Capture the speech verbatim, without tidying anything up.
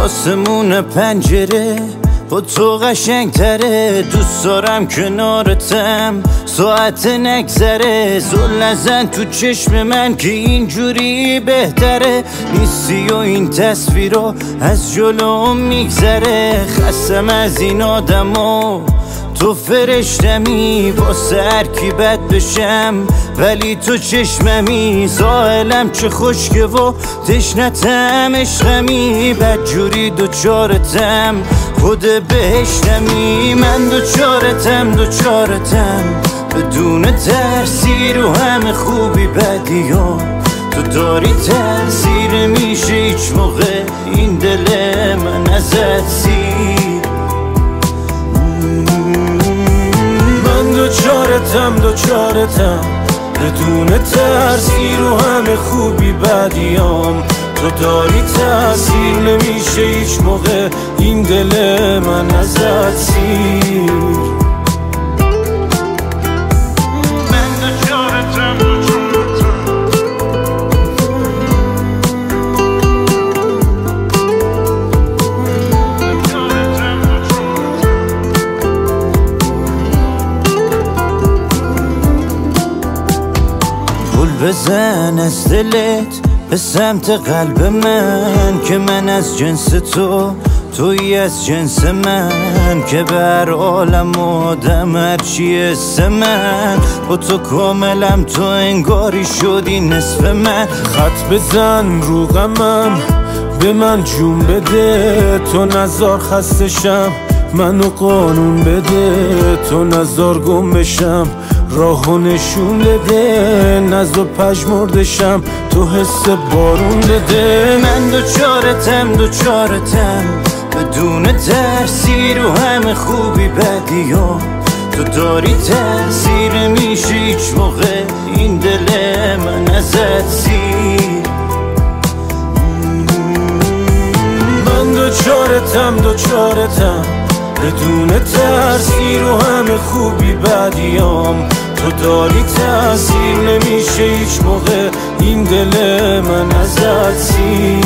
آسمون پنجره با تو قشنگ تره، دوست دارم کنارتم ساعت نگذره. زل نزن تو چشم من که اینجوری بهتره، نیستی و این تصویرها از جلوم میگذره. خستم از این آدما، تو فرشتمی واسه هر کی بد بشم، ولی تو چشممی. ساحلم چه خشکه و تشنتم عشقمی، بدجوری دوچارتم خود بهشتمی. من دوچارتم دوچارتم بدون ترسی رو همه خوبی بدیام. تو داری تاثیر میشه هیچ موقع این دل من ازت سیر. دوچارتم دوچارتم بدون ترسی رو همه خوبی بدیام. تو داری تاثیر نمیشه هیچ موقع این دل من ازت سیر. بزن از دلت به سمت قلب من، که من از جنس تو توی از جنس من. که بر عالم آدم هرچی اسم من، با تو کاملم تو انگاری شدی نصف من. خط بزن رو غمم به من جون بده، تو نزار خستشم منو قانون بده. تو نزار گم بشم راهو نشون بده، نزو پژمردشم تو حس بارون بده. من دوچارتم دوچارتم بدون ترسی رو همه خوبی بدیام. تو داری تاثیر میشه هیچ موقع این دل من ازت سیر. من دوچارتم دوچارتم بدون ترسی رو همه خوبی بدیام. تو داری تاثیر نمیشه هیچ موقع این دل من ازت سیر.